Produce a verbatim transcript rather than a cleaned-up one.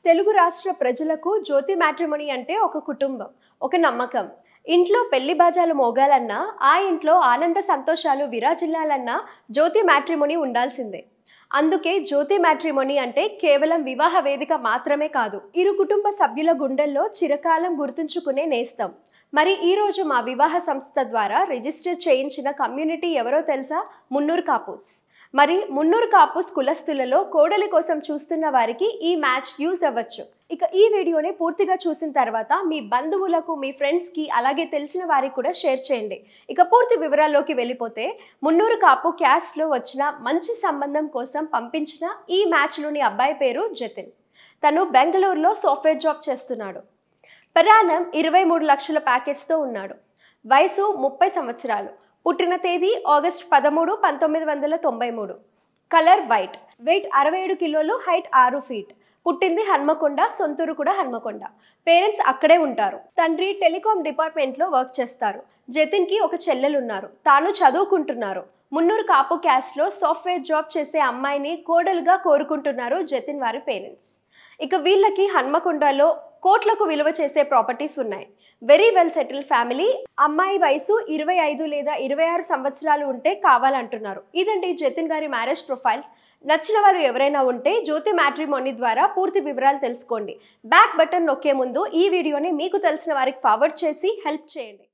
తెలుగు రాష్ట్ర ప్రజలకు జ్యోతి మ్యాట్రిమోనీ అంటే ఒక కుటుంబం, ఒక నమ్మకం. ఇంట్లో పెళ్లి బాజాలు మోగాలన్నా, ఆ ఇంట్లో ఆనంద సంతోషాలు విరాజిల్లాలన్నా జ్యోతి మ్యాట్రిమోనీ ఉండాల్సిందే. అందుకే జ్యోతి మ్యాట్రిమోనీ అంటే కేవలం వివాహ వేదిక మాత్రమే కాదు, ఇరు కుటుంబ సభ్యుల గుండెల్లో చిరకాలం గుర్తుంచుకునే నేస్తం. మరి ఈ రోజు మా వివాహ సంస్థ ద్వారా రిజిస్టర్ చేయించిన కమ్యూనిటీ ఎవరో తెలుసా? మున్నూరు కాపుస్. మరి మున్నూరు కాపుస్ కులస్తులలో కోడలి కోసం చూస్తున్న వారికి ఈ మ్యాచ్ యూజ్ అవ్వచ్చు. ఇక ఈ వీడియోని పూర్తిగా చూసిన తర్వాత మీ బంధువులకు, మీ ఫ్రెండ్స్కి, అలాగే తెలిసిన వారికి కూడా షేర్ చేయండి. ఇక పూర్తి వివరాల్లోకి వెళ్ళిపోతే, మున్నూరు కాపు క్యాస్ట్లో వచ్చిన మంచి సంబంధం కోసం పంపించిన ఈ మ్యాచ్లోని అబ్బాయి పేరు జతిన్. తను బెంగళూరులో సాఫ్ట్వేర్ జాబ్ చేస్తున్నాడు. ప్రయాణం ఇరవై మూడు లక్షల ప్యాకేజ్తో ఉన్నాడు. వయసు ముప్పై సంవత్సరాలు. పుట్టిన తేదీ ఆగస్ట్ పదమూడు పంతొమ్మిది వందల తొంభై మూడు. Colour white. వెయిట్ అరవై ఏడు కిలోలు. హైట్ ఆరు ఫీట్. పుట్టింది హన్మకొండ, సొంతూరు కూడా హన్మకొండ. పేరెంట్స్ అక్కడే ఉంటారు. తండ్రి టెలికాం డిపార్ట్మెంట్లో వర్క్ చేస్తారు. జతిన్కి ఒక చెల్లెలున్నారు. తాను చదువుకుంటున్నారు. మున్నూరు కాపు క్యాస్ట్లో సాఫ్ట్వేర్ జాబ్ చేసే అమ్మాయిని కోడలుగా కోరుకుంటున్నారు జతిన్ వారి పేరెంట్స్. ఇక వీళ్ళకి హన్మకొండలో కోట్లకు విలువ చేసే ప్రాపర్టీస్ ఉన్నాయి. Very well settle family. అమ్మాయి వయసు ఇరవై ఐదు లేదా ఇరవై ఆరు సంవత్సరాలు ఉంటే కావాలంటున్నారు. ఇదండి జతిన్ గారి మ్యారేజ్ ప్రొఫైల్స్. నచ్చిన వారు ఎవరైనా ఉంటే జ్యోతి మ్యాట్రిమోనీ ద్వారా పూర్తి వివరాలు తెలుసుకోండి. బ్యాక్ బటన్ నొక్కే ముందు ఈ వీడియోని మీకు తెలిసిన వారికి ఫార్వర్డ్ చేసి హెల్ప్ చేయండి.